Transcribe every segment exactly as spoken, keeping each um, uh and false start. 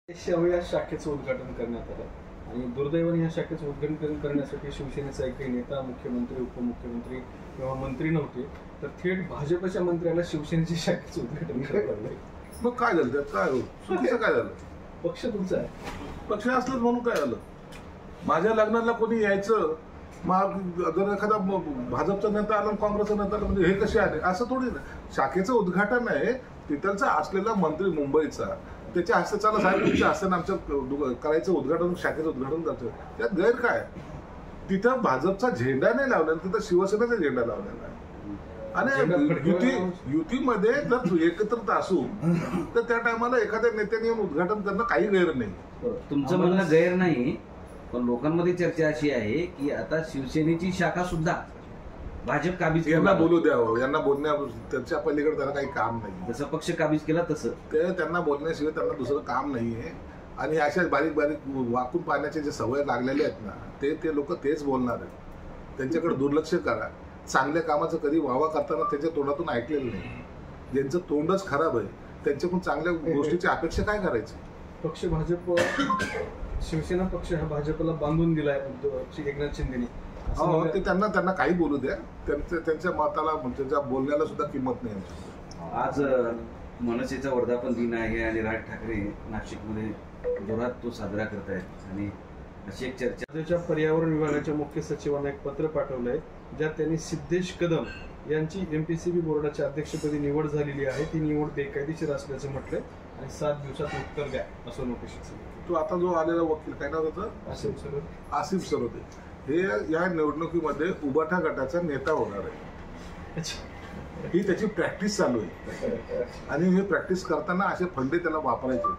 या शाखेचं उद्घाटन करण्यात आलं आणि दुर्दैवाने या शाखेचं उद्घाटन करण्यासाठी शिवसेनेचा एकही नेता, मुख्यमंत्री, उपमुख्यमंत्री किंवा मंत्री नव्हते, तर थेट भाजपच्या मंत्र्याला शिवसेनेच्या शाखेचं उद्घाटन करावं लागलं. मग काय झालं त्यात? काय हो चुकीचं काय झालं? पक्ष तुमचा आहे, पक्ष असलंच म्हणून काय झालं? माझ्या लग्नाला कोणी यायचं, मग जर एखादा भाजपचा नेता आला काँग्रेसचा नेता आला म्हणजे हे कसे आले असं थोडी ना. शाखेचं उद्घाटन आहे, तिथलचा असलेला मंत्री मुंबईचा त्याच्या हस्ते चला साहेब तुमच्या हस्ते आमच्या करायचं उद्घाटन, शाखेचं उद्घाटन करतोय, त्यात गैर काय? तिथं भाजपचा झेंडा नाही लावलेला, तिथं शिवसेनेचा झेंडा लावलेला आहे. आणि युती युतीमध्ये जर एकत्रित असू तर त्या टायमाला एखाद्या नेत्याने येऊन उद्घाटन करणं काही गैर नाही. तुमचं म्हणणं गैर नाही, पण लोकांमध्ये चर्चा अशी आहे की आता शिवसेनेची शाखा सुद्धा भाजप काबीज, यांना बोलू द्यावं, यांना बोलण्या त्याच्या पलीकडे त्यांना काही काम नाही. जसं पक्ष काबीज केला तसं ते त्यांना बोलण्याशिवाय त्यांना दुसरं काम नाहीये. आणि अशा बारीक बारीक वाकून पाहण्याचे जे सवय लागलेले आहेत ना, ते ते लोक तेच बोलणार आहेत. त्यांच्याकडे दुर्लक्ष करा. चांगल्या कामाचं कधी वावा करताना त्याच्या तोंडातून ऐकलेलं नाही. ज्यांचं तोंडच खराब आहे त्यांच्याकडून चांगल्या गोष्टीची अपेक्षा काय करायची? पक्ष भाजप, शिवसेना पक्ष हा भाजपला बांधून दिलाय एकनाथ शिंदेनी. हो, ते त्यांना त्यांना काही बोलू द्या. त्यांच्या त्यांच्या मताला, त्यांच्या बोलण्याला सुद्धा किंमत नाही. आज मनसेचा वर्धापन दिन आहे आणि राज ठाकरे नाशिकमध्ये जोरात तो साजरा करतायत आणि अशी एक चर्चा. राज्याच्या पर्यावरण विभागाच्या मुख्य सचिवांना एक पत्र पाठवलंय ज्यात त्यांनी सिद्धेश कदम यांची एमपीसीबी बोर्डाच्या अध्यक्षपदी निवड झालेली आहे, ती निवड बेकायदेशीर असल्याचं म्हटलंय आणि सात दिवसात उत्तर द्या असं नोटीस. तो आता जो आलेला वकील काय नाव होतं? आसिफ सरोदे. आसिफ सरोदे हे या निवडणुकीमध्ये उबाठा गटाचा नेता होणार आहे. ही त्याची प्रॅक्टिस चालू आहे आणि हे प्रॅक्टिस करताना असे फंडे त्याला वापरायचे.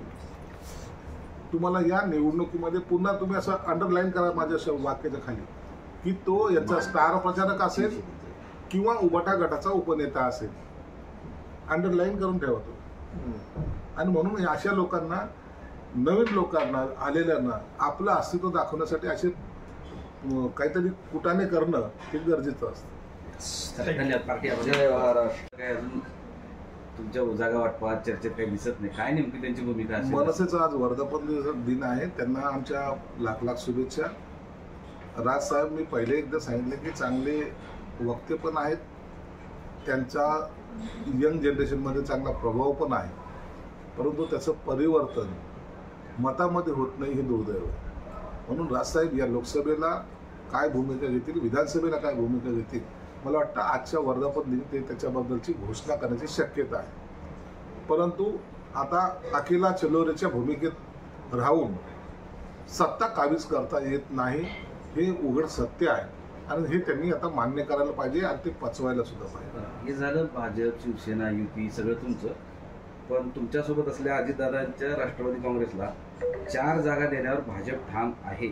तुम्हाला या निवडणुकीमध्ये पुन्हा तुम्ही असं अंडरलाईन करा माझ्या वाक्याच्या खाली की तो याचा स्टार प्रचारक असेल किंवा उबाठा गटाचा उपनेता असेल. अंडरलाईन करून ठेवा तो. आणि म्हणून अशा लोकांना, नवीन लोकांना आलेल्यांना आपलं अस्तित्व दाखवण्यासाठी असे काहीतरी कुटाने करणं हे गरजेचं असतं. तुमच्या जागा वाटपात चर्चेत काही दिसत नाही, काय नेमकी त्यांची भूमिका असेल? मनसेचा आज वर्धापन दिन आहे, त्यांना आमच्या लाख लाख शुभेच्छा. राज साहेब, मी पहिले एकदा सांगितले की चांगले वक्ते पण आहेत, त्यांचा यंग जनरेशनमध्ये चांगला प्रभाव पण आहे, परंतु त्याचं परिवर्तन मतामध्ये होत नाही हे दुर्दैव आहे. म्हणून राजसाहेब या लोकसभेला काय भूमिका घेतील, विधानसभेला काय भूमिका घेतील, मला वाटतं आजच्या वर्धापन दिनी ते त्याच्याबद्दलची घोषणा करण्याची शक्यता आहे. परंतु आता अकेला चलोरेच्या भूमिकेत राहून सत्ता काबीज करता येत नाही हे उघड सत्य आहे आणि हे त्यांनी आता मान्य करायला पाहिजे आणि ते पचवायला सुद्धा पाहिजे. हे झालं भाजप, शिवसेना, युती सगळं तुमचं, पण तुमच्यासोबत असलेल्या अजितदादांच्या राष्ट्रवादी काँग्रेसला चार जागा देण्यावर भाजप ठाम आहे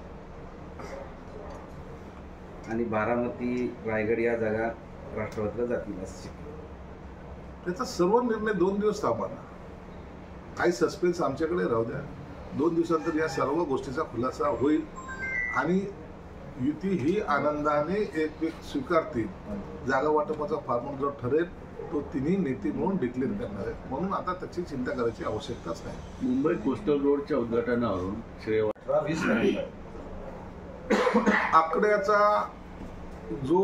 आणि बारामती, रायगड या जागा राष्ट्रवादीला जातील असं. त्याचा सर्व निर्णय दोन दिवस थांबा ना, काही सस्पेन्स आमच्याकडे राहू द्या. दोन दिवसांतर या सर्व गोष्टीचा खुलासा होईल आणि युती ही आनंदाने एक एक स्वीकारतील. जागा वाटपाचा फॉर्म्युला जो ठरेल तो तिन्ही नेते म्हणून डिक्लेअर करणार आहेत, म्हणून आता त्याची चिंता करायची आवश्यकताच नाही. मुंबई कोस्टल रोडच्या उद्घाटनावरून श्रेय आकड्याचा जो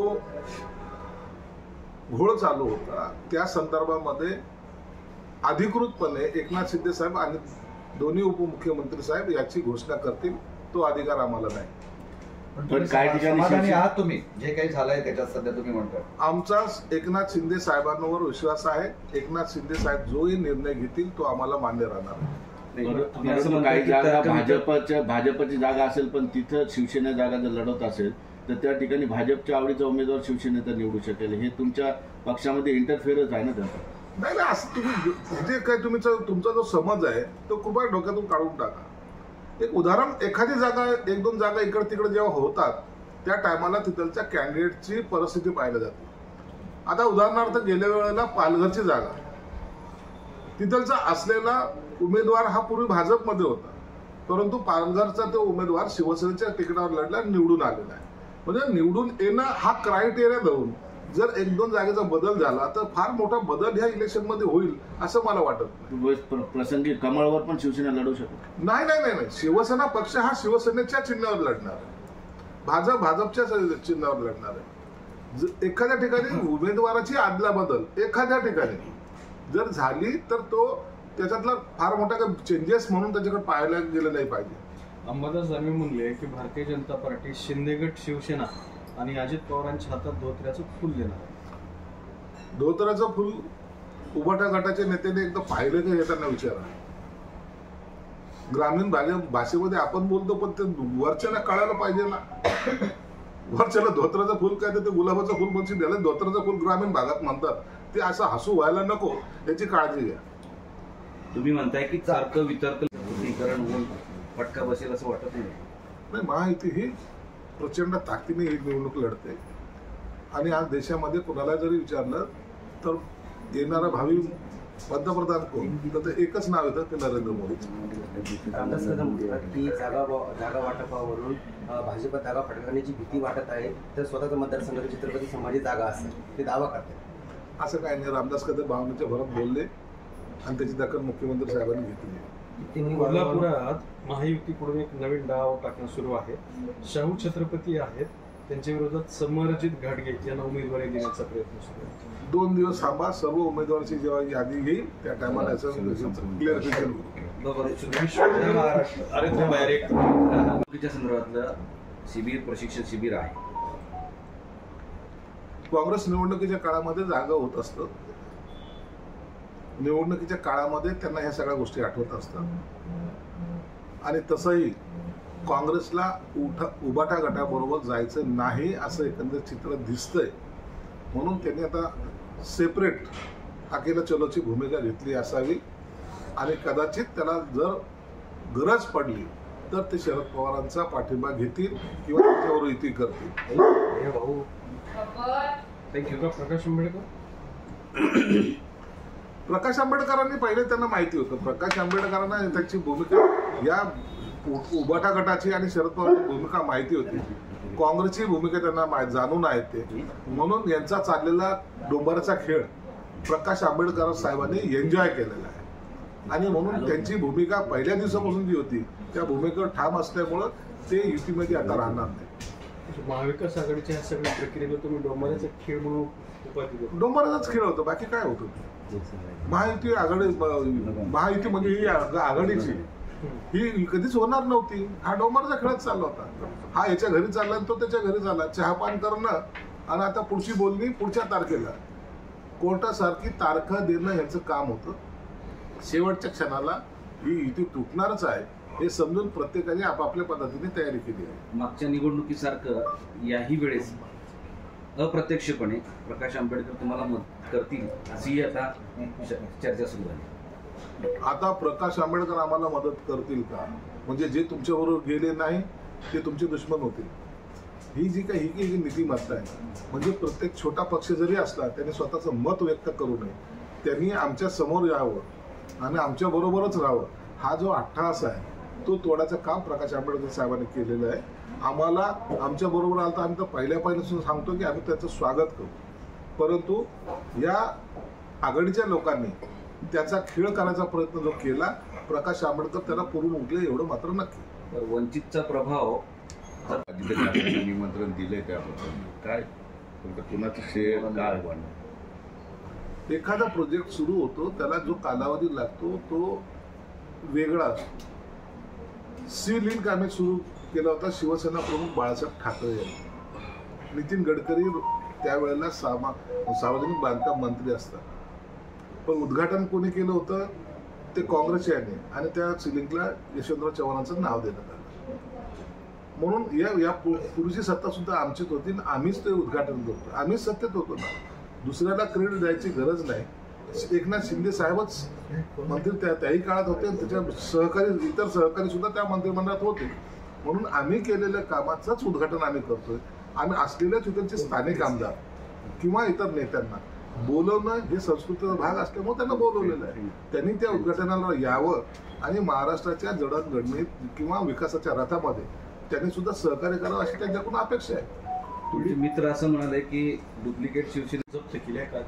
घोळ चालू होता त्या संदर्भामध्ये अधिकृतपणे एकनाथ शिंदे साहेब आणि दोन्ही उपमुख्यमंत्री साहेब याची घोषणा करतील, तो अधिकार आम्हाला नाही. पण काही ठिकाणी आहात तुम्ही, जे काही झालंय त्याच्यात सध्या तुम्ही म्हणता. आमचा एकनाथ शिंदे साहेबांवर विश्वास आहे. एकनाथ शिंदे साहेब जोही निर्णय घेतील तो आम्हाला मान्य राहणार. काही जागा भाजपच्या भाजपची जागा असेल पण तिथं शिवसेना जागा जर लढत असेल तर त्या ठिकाणी भाजपच्या आवडीचा उमेदवार शिवसेनेचा निवडू शकेल. हे तुमच्या पक्षामध्ये इंटरफेअरच आहे ना त्यांचा? नाही नाही, असं तुम्ही जे काय तुमचा तुमचा जो समज आहे तो कृपया डोक्यातून काढून टाका. एक उदाहरण, एखादी जागा, एक दोन जागा इकडे तिकडे जेव्हा होतात त्या टायमाला तिथलच्या कॅन्डिडेटची परिस्थिती पाहिली जाते. आता उदाहरणार्थ गेल्या वेळेला पालघरची जागा, तिथलचा असलेला उमेदवार हा पूर्वी भाजपमध्ये होता, परंतु पालघरचा तो उमेदवार शिवसेनेच्या तिकिटावर लढला, निवडून आलेला आहे. म्हणजे निवडून येणं हा क्रायटेरिया धरून जर एक दोन जागेचा बदल झाला तर फार मोठा बदल ह्या इलेक्शन मध्ये होईल असं मला वाटत नाही. प्र- प्रसंगी कमळवर पण शिवसेना लढू शकते. नाही नाही नाही नाही शिवसेना पक्ष हा शिवसेनेच्या चिन्हावर लढणार आहे, भाजप भाजपच्या चिन्हावर लढणार आहे. ज- एखाद्या ठिकाणी उमेदवाराची आदला बदल एखाद्या ठिकाणी जर झाली तर तो त्याच्यातला फार मोठा काही चेंजेस म्हणून त्याच्याकडे पाहायला गेलं नाही पाहिजे. अंबादास दानवे म्हणले की भारतीय जनता पार्टी शिंदेगड शिवसेना आणि अजित पवारांच्या हातात धोत्र्याचं फुल देणार आहे. धोत्राचं फुल उभाटा गटाच्या नेत्याने एकदा पाहिलं का येताना विचारा. ग्रामीण भागे भाषेमध्ये आपण बोलतो पण ते वरच्याला कळायला पाहिजे ना. वरच्याला धोत्राचं फुल काय तर ते गुलाबाचं फुल म्हणजे त्याला धोत्राचं फुल ग्रामीण भागात म्हणतात. ते असं हसू व्हायला नको याची काळजी घ्या. तुम्ही म्हणताय की सारखं वितर्क विलीनीकरण होऊन फटका बसेल असं वाटत नाही. नाही महायुती ही प्रचंड ताकदीने ही निवडणूक लढते आणि आज देशामध्ये कोणाला जरी विचारलं तर येणारा भावी पंतप्रधान कोण तर ते एकच नाव येतं ते नरेंद्र मोदी. रामदास कदम म्हणतात की जागा जागा वाटपावरून अ, भाजप जागा फटकारण्याची भीती वाटत आहे, तर स्वतःचा मतदारसंघ छत्रपती संभाजी जागा असेल ते दावा करतात. असं काय नाही. रामदास कदम भावनेच्या भरात बोलले आणि त्याची दखल मुख्यमंत्री साहेबांनी घेतली. ते म्हणे कोल्हापुरात महायुतीकडून एक नवीन डाव टाकणं सुरू आहे. शाहू छत्रपती आहेत, त्यांच्या विरोधात समरजित घाटगे यांना उमेदवारी देण्याचा प्रयत्न सुरू आहे. दोन दिवस थांबा, सर्व उमेदवारांची जेव्हा यादी येईल त्या टायमाला याचं क्लिअरिफिकेशन होईल. अरे तो बाहेर एक निवडणुकीच्या संदर्भातलं शिबिर प्रशिक्षण शिबिर आहे. काँग्रेस निवडणुकीच्या काळामध्ये जागा होत असतं. निवडणुकीच्या काळामध्ये त्यांना ह्या सगळ्या गोष्टी आठवत असतात आणि तसंही काँग्रेसला उठा उबाटा गटाबरोबर जायचं नाही असं एकंदर चित्र दिसतंय. म्हणून त्यांनी आता सेपरेट अकेला चलोची भूमिका घेतली असावी आणि कदाचित त्याला जर गरज पडली तर ते शरद पवारांचा पाठिंबा घेतील किंवा त्यांच्यावर युती करतील. हे भाऊ थँक्यू. का प्रकाश आंबेडकर प्रकाश आंबेडकरांनी पहिले त्यांना माहिती होतं. प्रकाश आंबेडकरांना त्यांची भूमिका या उबाटा गटाची आणि शरद पवारांची भूमिका माहिती होती. काँग्रेसची भूमिका त्यांना जाणून आहेत ते. म्हणून यांचा चाललेला डोंबराचा खेळ प्रकाश आंबेडकर साहेबांनी एन्जॉय केलेला आहे आणि म्हणून त्यांची भूमिका पहिल्या दिवसापासून जी होती त्या भूमिकेवर ठाम असल्यामुळं ते युतीमध्ये आता राहणार नाही. महाविकास आघाडीच्या ह्या सगळ्या प्रक्रियेला तुम्ही डोंबराचा खेळ म्हणून उपाधी देता. डोंबराचाच खेळ होतो, बाकी काय होतं. महायुती आघाडी महायुती म्हणजे ही आघाडीची ही कधीच होणार नव्हती. हा डोंबराचा खेळच चालला होता. हा याच्या घरी चालला तो त्याच्या घरी चालला, चहापान करणं आणि आता पुढची बोलणी पुढच्या तारखेला. कोर्टासारखी तारखा देणं यांचं काम होतं. शेवटच्या क्षणाला ही युती तुटणारच आहे हे समजून प्रत्येकाने आपापल्या पद्धतीने तयारी केली आहे. मागच्या निवडणुकीसारखं याही वेळेस अप्रत्यक्षपणे प्रकाश आंबेडकर तुम्हाला मदत करतील अशी आता चर्चा सुरू झाली. आता प्रकाश आंबेडकर आम्हाला मदत करतील का म्हणजे जे तुमच्याबरोबर गेले नाही ते तुमचे दुश्मन होतील. ही जी काही ही जी नीतिमत्ता आहे म्हणजे प्रत्येक छोटा पक्ष जरी असला त्याने स्वतःचं मत व्यक्त करू नये. त्यांनी आमच्या समोर यावं आणि आमच्या बरोबरच राहावं. हा जो अट्टहास आहे तो तोडायचं काम प्रकाश आंबेडकर साहेबांनी केलेलं आहे. आम्हाला आमच्या बरोबर आलं तर आम्ही तर पहिल्या पहिल्यापासून सांगतो की आम्ही त्याचं स्वागत करू. परंतु या आघाडीच्या लोकांनी त्याचा खेळ करायचा प्रयत्न जो केला प्रकाश आंबेडकर त्याला पुरून उठले एवढं मात्र नक्की. तर वंचितचा प्रभाव निमंत्रण दिले त्याबद्दल काय कुणाचं श्रेय काय वाढणार. एखादा प्रोजेक्ट सुरू होतो त्याला जो कालावधी लागतो तो वेगळा असतो. सी लिंक आम्ही सुरू केला होता शिवसेना प्रमुख बाळासाहेब ठाकरे यांनी. नितीन गडकरी त्यावेळेला सामा सार्वजनिक बांधकाम मंत्री असतात पण उद्घाटन कोणी केलं होतं ते काँग्रेस याने आणि त्या सी लिंकला यशवंतराव चव्हाणांचं नाव देण्यात आलं. म्हणून या या पुढची सत्ता सुद्धा आमचीच होती आणि आम्हीच ते उद्घाटन करतो. आम्हीच सत्तेत होतो ना. दुसऱ्याला क्रेडिट द्यायची गरज नाही. एकनाथ शिंदे साहेबच मंत्री त्या त्याही काळात होते आणि त्याच्या सहकारी इतर सहकारी सुद्धा त्या मंत्रिमंडळात होते. म्हणून आम्ही केलेल्या कामाचंच उद्घाटन आम्ही करतोय. आम्ही असलेल्या तिथलचे स्थानिक आमदार किंवा इतर नेत्यांना बोलवणं हे संस्कृतीचा भाग असल्यामुळे त्यांना बोलवलेलं आहे. त्यांनी त्या उद्घाटनाला यावं आणि महाराष्ट्राच्या जडणघडणीत किंवा विकासाच्या रथामध्ये त्यांनी सुद्धा सहकार्य करावं अशी त्यांच्याकडून अपेक्षा आहे. तुमचे मित्र असं म्हणाले की डुप्लिकेट शिवसेना जप्त केली आहे का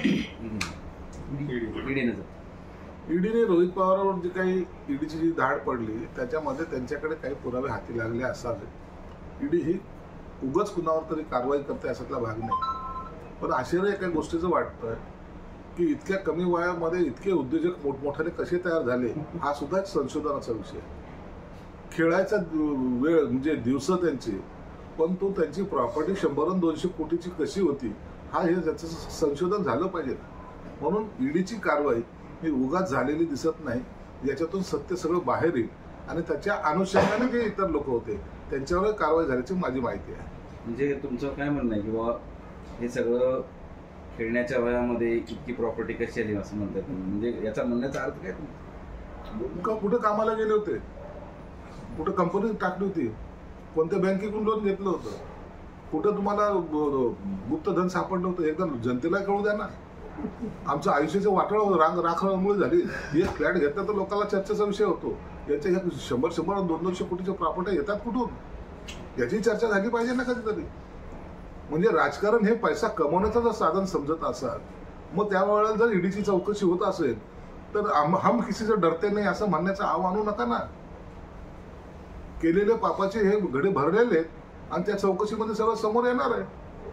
ईडीने जप्त ईडीने रोहित पवारांवर जी काही ईडीची जी धाड पडली त्याच्यामध्ये त्यांच्याकडे काही पुरावे हाती लागले असावे. ईडी ही उगाच कुणावर तरी कारवाई करते असातला भाग नाही. पण आश्चर्य एका गोष्टीचं वाटतं की इतक्या कमी वयामध्ये इतके उद्योजक मोठमोठ्याने कसे तयार झाले हा सुद्धा एक संशोधनाचा विषय. खेळायचा वेळ म्हणजे दिवस त्यांची, पण तो त्यांची प्रॉपर्टी शंभर दोनशे कोटीची कशी होती हा हे त्याचं संशोधन झालं पाहिजे. म्हणून ईडीची कारवाई ही उगाच झालेली दिसत नाही. याच्यातून सत्य सगळं बाहेर येईल आणि त्याच्या अनुषंगाने जे इतर लोक होते त्यांच्यावर कारवाई झाल्याची माझी माहिती आहे. म्हणजे तुमचं काय म्हणणं आहे की बाबा हे सगळं खेळण्याच्या वयामध्ये इतकी प्रॉपर्टी कशी आली असं म्हणतात, म्हणजे याचा म्हणण्याचा अर्थ काय? का कुठे कामाला गेले होते, कुठे कंपनी टाकली होती, कोणत्या बँकेकडून लोन घेतलं होतं, कुठं तुम्हाला गुप्तधन सापडलं होतं, एकदा जनतेला कळू द्या ना. आमचं आयुष्याचं वाटळ रांग राखळमुळे झाली. एक फ्लॅट घेतला तर लोकांना चर्चेचा विषय होतो. याच्या ह्या शंभर शंभर दोन दोनशे कोटीच्या प्रॉपर्ट्या येतात कुठून, याची चर्चा झाली पाहिजे ना कधीतरी. म्हणजे राजकारण हे पैसा कमवण्याचं जर साधन समजत असाल, मग त्यावेळेला जर ईडीची चौकशी होत असेल तर हम किसीचे डरते नाही असं म्हणण्याचं आव आणू नका ना. केलेले पापाचे हे घडे भरलेले आहेत आणि त्या चौकशीमध्ये सगळं समोर येणार आहे.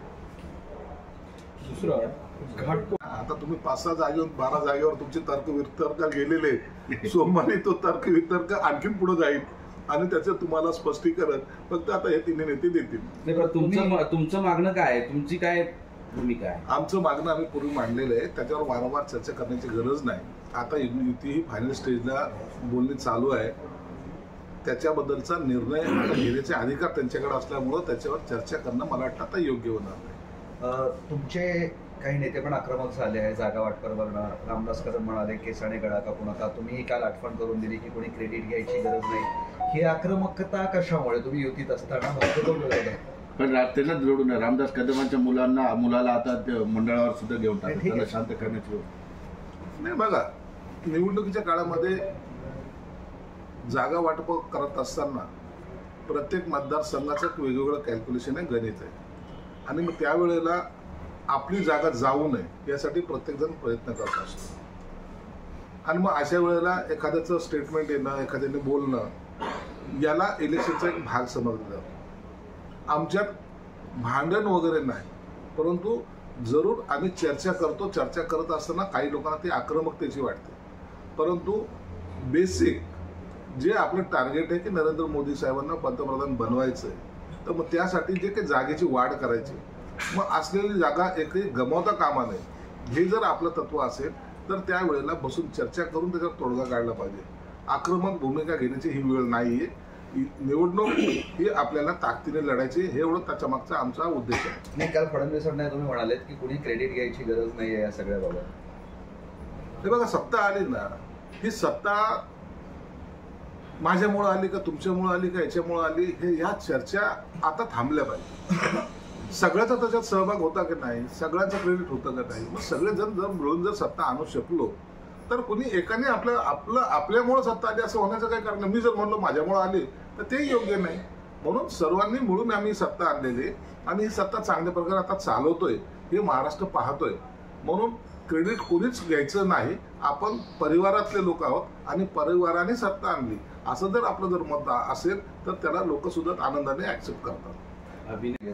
दुसरं घाट आता तुम्ही पाच सहा जागेवर बारा जागेवर तुमचे तर्क वितर्क गेलेले, सोमवारी तो तर्क वितर्क आणखीन पुढे जाईल आणि त्याचं तुम्हाला स्पष्टीकरण फक्त आता हे तिन्ही नेते देतील. तुमचं तुमचं मागणं काय आहे, तुमची काय भूमिका आहे? आमचं मागणं आम्ही पूर्वी मांडलेलं आहे, त्याच्यावर वारंवार चर्चा करण्याची गरज नाही. आता युती ही फायनल स्टेजला बोलणी चालू आहे. त्याच्याबद्दलचा निर्णय घेण्याचे अधिकार त्यांच्याकडे असल्यामुळं त्याच्यावर चर्चा करणं मला वाटतं आता योग्य होणार नाही. तुमचे काही नेते पण आक्रमक झाले आहे जागा वाटपावरनं. रामदास कदम म्हणाले केसाने गळा कापू नका. तुम्ही काल आठवण करून दिली की कोणी क्रेडिट घ्यायची गरज नाही. ही आक्रमकता कशामुळे? तुम्ही युतीत असताना पण त्यांना जोडून रामदास कदमांच्या मुलांना मुलाला आता मंडळावर सुद्धा घेऊन टाकतात, त्याला शांत करण्याची. नाही बघा, निवडणुकीच्या काळामध्ये जागा वाटप करत असताना प्रत्येक मतदारसंघाचं एक वेगवेगळं कॅल्क्युलेशन आहे, गणित आहे. आणि मग त्यावेळेला आपली जागा जाऊ नये यासाठी प्रत्येकजण प्रयत्न करत असतो. आणि मग अशा वेळेला एखाद्याचं स्टेटमेंट येणं, एखाद्याने बोलणं याला इलेक्शनचा एक भाग समजला जातो. आमच्यात भांडण वगैरे नाही, परंतु जरूर आम्ही चर्चा करतो. चर्चा करत असताना काही लोकांना ती आक्रमकतेची वाटते, परंतु बेसिक जे आपलं टार्गेट आहे की नरेंद्र मोदी साहेबांना पंतप्रधान बनवायचं आहे, तर मग त्यासाठी जे काही जागेची वाढ करायची, मग असलेली जागा एकही गमावता कामा नये, हे जर आपलं तत्व असेल तर त्यावेळेला बसून चर्चा करून त्याच्यावर तोडगा काढला पाहिजे. आक्रमक भूमिका घेण्याची ही वेळ नाहीये. निवडणूक ही आपल्याला ताकदीने लढायची, हे एवढं त्याच्या मागचा आमचा उद्देश आहे. नाही, काल फडणवीसांना तुम्ही म्हणालेत की कुणी क्रेडिट घ्यायची गरज नाहीये या सगळ्या बाबत. हे बघा, सत्ता आली ना, ही सत्ता माझ्यामुळे आली का तुमच्यामुळे आली का याच्यामुळे आली, हे या चर्चा आता थांबल्या पाहिजे. सगळ्याचा त्याच्यात सहभाग होता की नाही, सगळ्यांचं क्रेडिट होतं का नाही, मग सगळेजण जर मिळून जर सत्ता आणू शकलो तर कुणी एकाने आपल्या आपलं आपल्यामुळे सत्ता आली असं होण्याचं काही कारण नाही. मी जर म्हणलो माझ्यामुळे आली तर ते योग्य नाही. म्हणून सर्वांनी मिळून आम्ही सत्ता आणलेली आणि ही सत्ता चांगल्या प्रकारे आता चालवतोय, हे महाराष्ट्र पाहतोय. म्हणून क्रेडिट कोणीच घ्यायचं नाही. आपण परिवारातले लोक आहोत आणि परिवाराने सत्ता आणली असं जर आपलं जर मत असेल तर त्याला लोक सुद्धा आनंदाने ऍक्सेप्ट करतात. अभिनय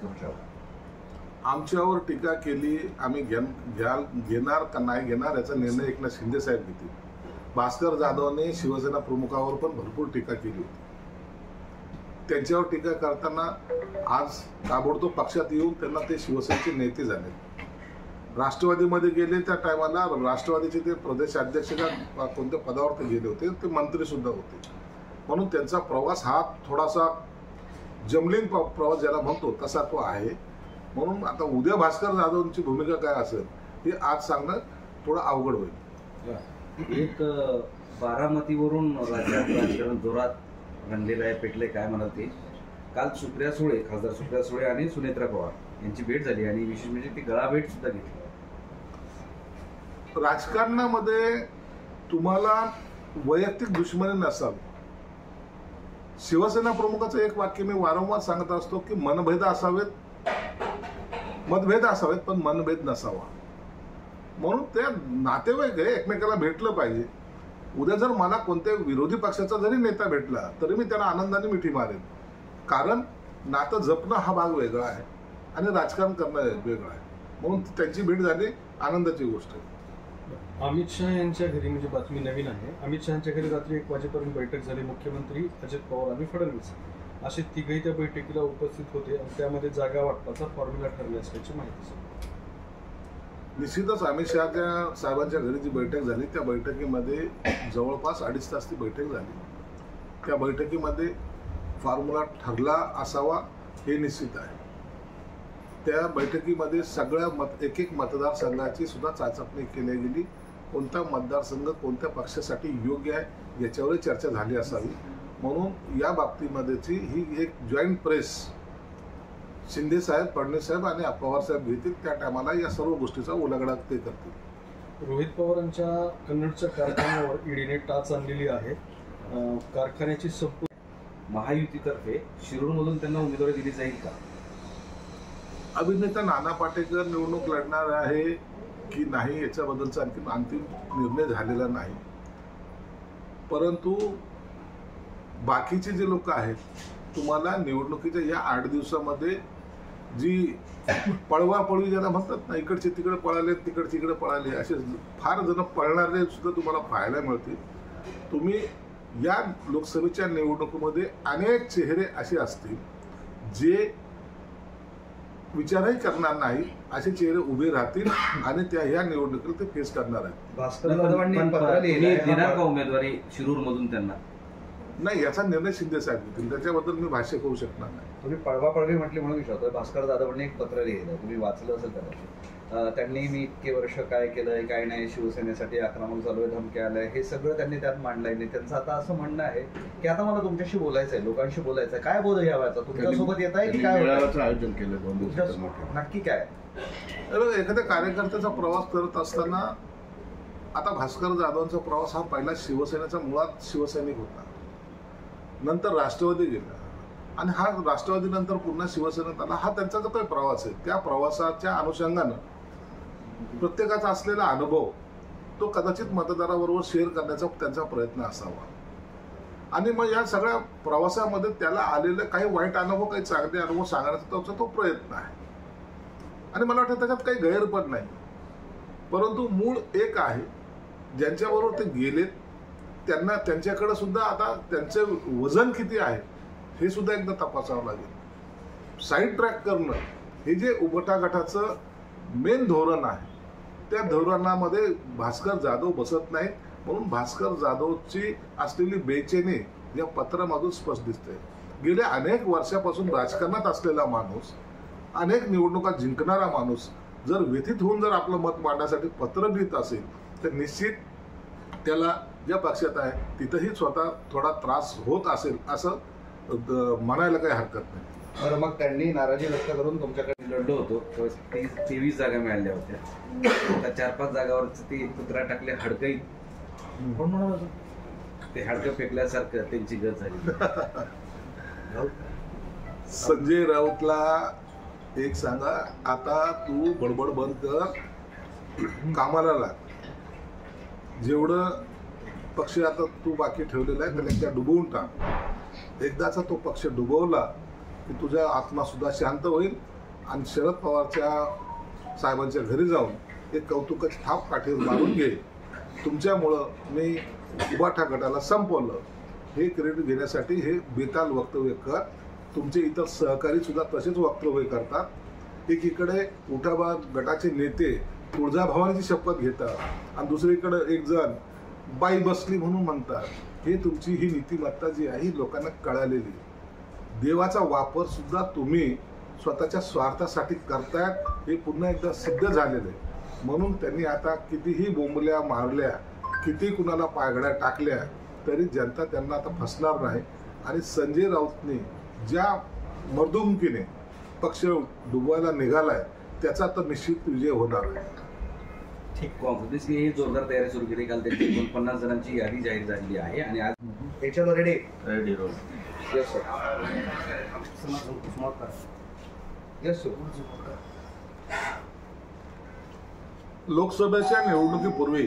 आमच्यावर टीका केली, आम्ही घ्याल घेणार का नाही घेणार याचा निर्णय एकनाथ शिंदे साहेब घेतील. भास्कर जाधवने शिवसेना प्रमुखावर पण भरपूर टीका केली होती. त्यांच्यावर टीका करताना आज ताबडतोब पक्षात येऊन त्यांना ते शिवसेनेचे नेते झाले. राष्ट्रवादीमध्ये गेले त्या टायमाला राष्ट्रवादीचे ते प्रदेशाध्यक्ष का कोणत्या पदावर ते गेले होते, ते मंत्री सुद्धा होते. म्हणून त्यांचा प्रवास हा थोडासा जमलिंग प्रवास ज्याला म्हणतो तसा तो आहे. म्हणून आता उद्या भास्कर जाधवची भूमिका काय असेल हे आज सांगणं थोडं अवघड होईल. एक बारामतीवरून राज्यात राजकारण जोरात रंगलेलं आहे, पेटले काय म्हणाल ते. काल सुप्रिया सुळे, खासदार सुप्रिया सुळे आणि सुनेत्रा पवार यांची भेट झाली आणि विशेष म्हणजे ती गळाभेट सुद्धा घेतली. राजकारणामध्ये तुम्हाला वैयक्तिक दुश्मनी नसावी. शिवसेना प्रमुखाचं एक वाक्य मी वारंवार सांगत असतो की मनभेद असावेत मतभेद असावेत पण मनभेद नसावा. म्हणून त्या नातेवाईक आहे, एकमेकाला भेटलं पाहिजे. उद्या जर मला कोणत्या विरोधी पक्षाचा जरी नेता भेटला तरी मी त्याला आनंदाने मिठी मारेन. कारण नातं जपणं हा भाग वेगळा आहे आणि राजकारण करणं वेगळं आहे. म्हणून त्यांची भेट झाली, आनंदाची गोष्ट आहे. अमित शहा यांच्या घरी, म्हणजे बातमी नवीन आहे, अमित शहाच्या घरी रात्री एक वाजेपर्यंत बैठक झाली. मुख्यमंत्री अजित पवार आणि फडणवीस असे तिघही त्या बैठकीला उपस्थित होते आणि त्यामध्ये जागा वाटपाचा फॉर्म्युला ठरला असल्याची माहिती. निश्चितच अमित शहाच्या साहेबांच्या घरी जी बैठक झाली त्या बैठकीमध्ये जवळपास अडीच तास ती बैठक झाली. त्या बैठकीमध्ये फॉर्म्युला ठरला असावा हे निश्चित आहे. त्या बैठकीमध्ये सगळ्या मत एक एक मतदारसंघाची सुद्धा चाचपणी केली गेली. कोणता मतदारसंघ कोणत्या पक्षासाठी योग्य आहे याच्यावरही चर्चा झाली असावी. म्हणून या बाबतीमध्येची ही एक जॉईंट प्रेस शिंदे साहेब, फडणवीस साहेब आणि पवार साहेब घेतील. त्या टायमाला या सर्व गोष्टीचा उलगडा ते करतील. रोहित पवारांच्या कन्नडच्या कारखान्यावर ईडीने टाच आणलेली आहे. कारखान्याची संपूर्ण महायुतीतर्फे शिरूरमधून त्यांना उमेदवारी दिली जाईल का? अभिनेता नाना पाटेकर निवडणूक लढणार आहे की नाही याच्याबद्दलचा आणखी अंतिम निर्णय झालेला नाही. परंतु बाकीचे जे लोक आहेत, तुम्हाला निवडणुकीच्या या आठ दिवसामध्ये जी पळवापळवी ज्याला म्हणतात ना, इकडचे तिकडे पळाले, तिकडचे इकडे पळाले, असे फार जण पळणारे सुद्धा तुम्हाला पाहायला मिळतील. तुम्ही या लोकसभेच्या निवडणुकीमध्ये अनेक चेहरे असे असतील जे विचारही करणार नाही, असे चेहरे उभे राहतील आणि त्या ह्या निवडणुकीला ते फेस करणार आहेत. भास्कर जाधवांनी पत्र लिहिलंय, देणार का उमेदवारी शिरूरमधून त्यांना? नाही, याचा निर्णय शिंदे साहेब घेतील, त्याच्याबद्दल मी भाष्य करू शकणार नाही. तुम्ही पळवापळवी म्हटली म्हणून विचारतोय. भास्कर जाधवांनी एक पत्र लिहिलं, तुम्ही वाचलं असेल कदाचित. त्यांनी मी इतके वर्ष काय केलंय काय नाही, शिवसेनेसाठी आक्रमक झालोय, धमक्या आलाय, हे सगळं त्यांनी त्यात मांडलंय. नाही, त्यांचं आता असं म्हणणं आहे की आता मला तुमच्याशी बोलायचं आहे, लोकांशी बोलायचं आहे. काय बोल घ्यावायचा, तुमच्यासोबत येत आहे की काय आयोजन केलं? नक्की काय? एखाद्या कार्यकर्त्याचा प्रवास करत असताना, आता भास्कर जाधवांचा प्रवास हा पहिला शिवसेनेचा मुळात शिवसैनिक होता, नंतर राष्ट्रवादी गेला आणि हा राष्ट्रवादी नंतर पुन्हा शिवसेनेत आला. हा त्यांचा जो काही प्रवास आहे त्या प्रवासाच्या अनुषंगानं प्रत्येकाचा असलेला अनुभव तो कदाचित मतदाराबरोबर शेअर करण्याचा त्यांचा प्रयत्न असावा. आणि मग या सगळ्या प्रवासामध्ये त्याला आलेले काही वाईट अनुभव, काही चांगले अनुभव सांगण्याचा त्याचा तो प्रयत्न आहे. आणि मला वाटतं त्याच्यात काही गैर पण नाही. परंतु मूळ एक आहे, ज्यांच्याबरोबर ते गेलेत त्यांना त्यांच्याकडे सुद्धा आता त्यांचं वजन किती आहे हे सुद्धा एकदा तपासावं लागेल. साईड ट्रॅक करणं हे जे उभटा गटाचं मेन धोरण आहे, त्या धोरणामध्ये भास्कर जाधव बसत नाहीत. म्हणून भास्कर जाधवची असलेली बेचैनी या पत्रामधून स्पष्ट दिसते. गेल्या अनेक वर्षापासून राजकारणात असलेला माणूस, अनेक निवडणुका जिंकणारा माणूस जर व्यथित होऊन जर आपलं मत मांडण्यासाठी पत्र लिहित असेल तर निश्चित त्याला ज्या पक्षात आहे तिथंही स्वतः थोडा त्रास होत असेल असं म्हणायला काही हरकत नाही. बरं, मग त्यांनी नाराजी व्यक्त करून तुमच्याकडे लढलो होतो तेव्हा तेवीस जागा मिळाल्या होत्या. आता चार पाच जागावरच ते कुत्रा टाकले हडकई, कोण म्हणाल ते हडकं फेकल्यासारखं त्यांची गत झाली. संजय राऊतला एक सांगा, आता तू बडबड बंद कर, कामाला लाग. जेवढं पक्ष आता तू बाकी ठेवलेला आहे त्याला एकदा डुबवून टाक. एकदाचा तो पक्ष डुबवला की तुझा आत्मा सुद्धा शांत होईल आणि शरद पवारच्या साहेबांच्या घरी जाऊन एक कौतुकाची थाप काठीवर मारून घे. तुमच्यामुळं मी उभाठा गटाला संपवलं हे क्रेडिट घेण्यासाठी हे बेताल वक्तव्य कर. तुमचे इतर सहकारी सुद्धा तसेच वक्तव्य करतात. एकीकडे उठावा गटाचे नेते तुळजाभवानीची शपथ घेतात आणि दुसरीकडे एक जण बाई बसली म्हणून म्हणतात. हे तुमची ही नीतिमत्ता जी आहे ही लोकांना कळालेली. देवाचा वापर सुद्धा तुम्ही स्वतःच्या स्वार्थासाठी करतायत हे पुन्हा एकदा सिद्ध झालेलं आहे. म्हणून त्यांनी आता कितीही बोंबल्या मारल्या, किती कुणाला पायघड्या टाकल्या तरी जनता त्यांना आता फसणार नाही. आणि संजय राऊतने ज्या मर्दुमकीने पक्ष डुबवायला निघालाय त्याचा तर निश्चित विजय होणार आहे. ठीक, काँग्रेसने ही जोरदार तयारी सुरू केली. काल त्यांची एकोणपन्नास जणांची यादी जाहीर झालेली आहे आणि आज याच्यावर ready ready road. Yes sir, yes sir. लोकसभेच्या निवडणुकीपूर्वी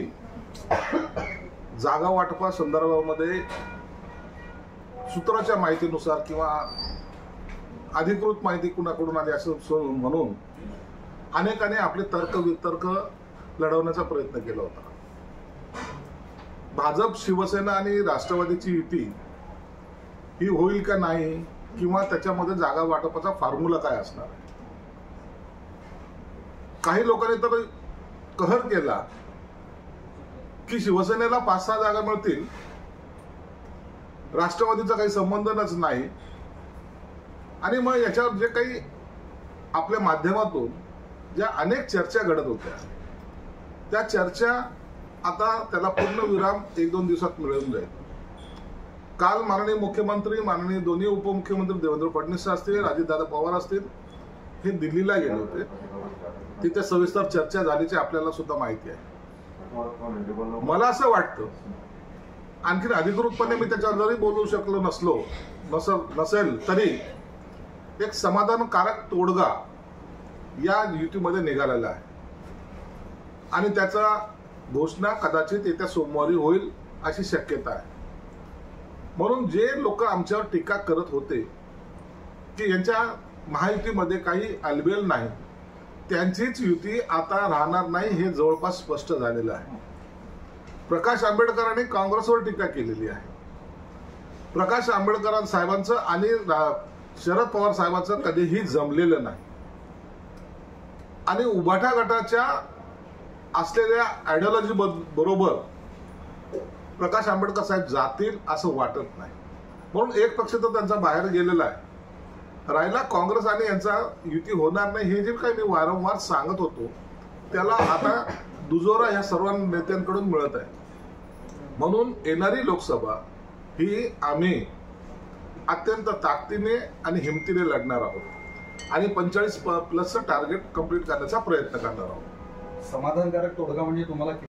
जागा वाटपा संदर्भामध्ये सूत्राच्या माहितीनुसार किंवा अधिकृत माहिती कुणाकडून आली असं म्हणून अनेकांनी आपले तर्क वितर्क लढवण्याचा प्रयत्न केला होता. भाजप, शिवसेना आणि राष्ट्रवादीची युती ही होईल का नाही, किंवा त्याच्यामध्ये जागा वाटपाचा फॉर्म्युला काय असणार आहे. काही लोकांनी तर कहर केला की शिवसेनेला पाच सहा जागा मिळतील, राष्ट्रवादीचा काही संबंधच नाही, आणि मग याच्यावर जे काही आपल्या माध्यमातून ज्या अनेक चर्चा घडत होत्या त्या चर्चा आता त्याला पूर्ण विराम एक दोन दिवसात मिळून जाईल. काल माननीय मुख्यमंत्री, माननीय दोन्ही उपमुख्यमंत्री देवेंद्र फडणवीस असतील, अजितदादा पवार असतील, हे दिल्लीला गेले होते. तिथे सविस्तर चर्चा झाल्याची आपल्याला सुद्धा माहिती आहे. मला असं वाटतं आणखी अधिकृतपणे मी त्याच्यावर जरी बोलू शकलो नसलो नसेल तरी एक समाधानकारक तोडगा या युतीमध्ये निघालेला आहे आणि त्याचा घोषणा कदाचित येत्या सोमवारी होईल अशी शक्यता आहे. म्हणून जे लोक आमच्यावर टीका करत होते की यांच्या महायुतीमध्ये काही अलबेल नाही, त्यांचीच युती आता राहणार नाही हे जवळपास स्पष्ट झालेलं आहे. प्रकाश आंबेडकरांनी काँग्रेसवर टीका केलेली आहे. प्रकाश आंबेडकर साहेबांचं आणि शरद पवार साहेबांचं कधीही जमलेलं नाही आणि उभाठा गटाच्या असलेल्या आयडिओलॉजी बरोबर प्रकाश आंबेडकर साहेब जातील असं वाटत नाही. म्हणून एक पक्ष तर त्यांचा बाहेर गेलेला आहे. राहिला काँग्रेस आणि यांचा युती होणार नाही हे जे काही मी वारंवार सांगत होतो त्याला आता दुजोरा ह्या सर्व नेत्यांकडून मिळत आहे. म्हणून येणारी लोकसभा ही आम्ही अत्यंत ताकदीने आणि हिमतीने लढणार आहोत आणि पंचेचाळीस प्लसचं टार्गेट कंप्लीट करण्याचा प्रयत्न करणार आहोत. समाधानकारक तोडगा म्हणजे तुम्हाला